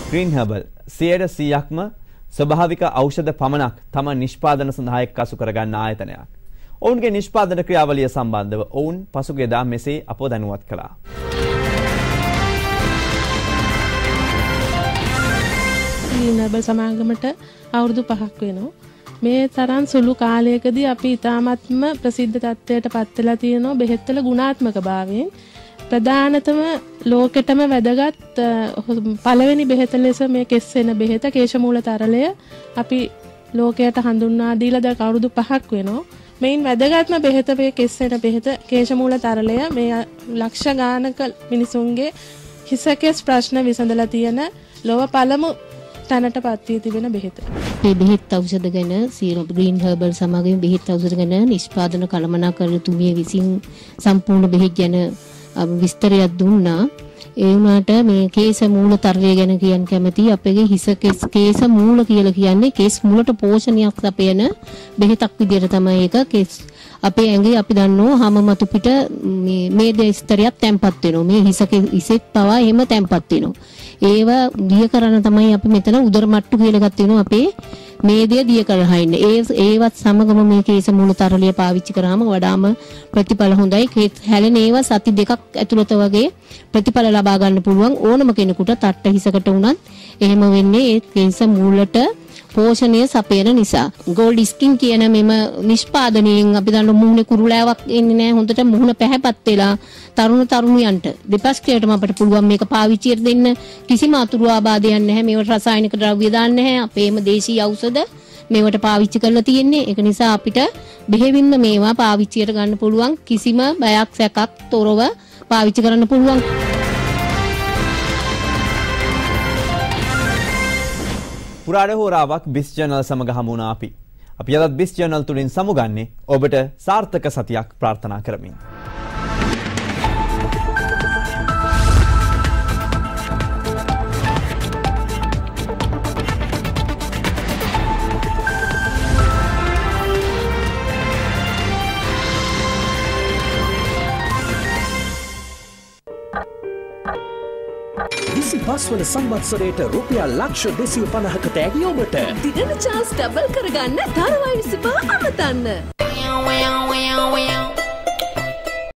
Green Herbal 100%ක්ම ස්වභාවික ඖෂධ පමණක් තම නිෂ්පාදන සඳහා එක්කසු කරගන්න ආයතනයක්. ඔවුන්ගේ නිෂ්පාදන ක්‍රියාවලිය සම්බන්ධව ඔවුන් පසුගියදා මෙසේ අපව දැනුවත් කළා. Green Herbal සමාගමට අවුරුදු 5ක් වෙනවා. මේ තරම් සුළු කාලයකදී අපි ඉතාමත්ම ප්‍රසිද්ධ තත්ත්වයට පත් වෙලා තියෙනවා බෙහෙත්වල ගුණාත්මක භාවයෙන්. ප්‍රධානතම ලෝකෙටම වැදගත් පළවෙනි බෙහෙත ලෙස මේ කෙස්සෙන බෙහෙත කේශමූලතරලය අපි ලෝකයට හඳුන්වා දීලා දැන් අවුරුදු 5ක් වෙනවා. මේන් වැදගත්ම බෙහෙත මේ කෙස්සෙන බෙහෙත කේශමූලතරලය මේ ලක්ෂ ගානක මිනිසුන්ගේ හිසකෙස් ප්‍රශ්න විසඳලා තියෙන ලෝව පළමු තැනටපත් වී තිබෙන බෙහෙත. මේ බෙහෙත් ඖෂධ ගැන Green Herbal සමාගමේ බෙහෙත් ඖෂධ ගැන නිෂ්පාදන කළමනාකරතුමිය විසින් සම්පූර්ණ බෙහෙත් ගැන විස්තරයක් දුන්නා. ඒ වුණාට මේ කේශ මූල තරලය ගැන කියන්න කැමති. අපේ හිස කේශ මූල කියලා කියන්නේ කේශ මූලට පෝෂණයක් සපයන බෙහෙතක් විදියට තමයි ඒක. අපේ ඇඟේ අපි දන්නවා හැම මතු පිට මේ ස්තරයක් තැම්පත් වෙනවා. මේ හිසෙත් පවා එහෙම තැම්පත් වෙනවා. ඒව දිය කරන තමයි අපි මෙතන උදර මට්ටු කියලා ගන්න වෙනවා අපේ මේදය දිය කරලා ඉන්න. ඒවත් සමගම මේ කේශ මූල තරලිය පාවිච්චි කරාම වඩාම ප්‍රතිඵල හොඳයි. හැලෙන ඒවා සති 2ක් ඇතුළත වගේ ප්‍රතිඵල ලබා ගන්න පුළුවන් ඕනම කෙනෙකුට තට්ට හිසකට උනත් එහෙම වෙන්නේ ඒ කේශ මූලට පෝෂණය සපයන නිසා. ගෝල්ඩ් ස්කින් කියන මෙම නිෂ්පාදනයෙන් අපි දන්න මුහුණේ කුරුලෑවක් එන්නේ නැහැ. හොඳට මුහුණ පැහැපත් වෙලා තරුණියන්ට දෙපස්කයටම අපිට පුළුවන් මේක පාවිච්චියට දෙන්න. කිසිම අතුරු ආබාධයක් නැහැ. මේවට රසායනික ද්‍රව්‍ය දාන්නේ නැහැ. අපේම දේශීය ඖෂධ මේවට පාවිච්චි කරලා තියෙන්නේ. ඒක නිසා අපිට බෙහෙවින්ම මේවා පාවිච්චියට ගන්න පුළුවන්. කිසිම බයක් සැකක් තොරව පාවිච්චි කරන්න පුළුවන්. පුරාණ හෝරාවක් බිස් ජර්නල් සමග හමු වුණා අපි. අපි අදත් බිස් ජර්නල් තුලින් සමුගන්නේ ඔබට සාර්ථක සතියක් ප්‍රාර්ථනා කරමින්. පස්වන සංවත්සරයට රුපියල් ලක්ෂ 250කට ඇගිය ඔබට දිගන චාන්ස් ඩබල් කරගන්න තරවයි 25 අමතන්න.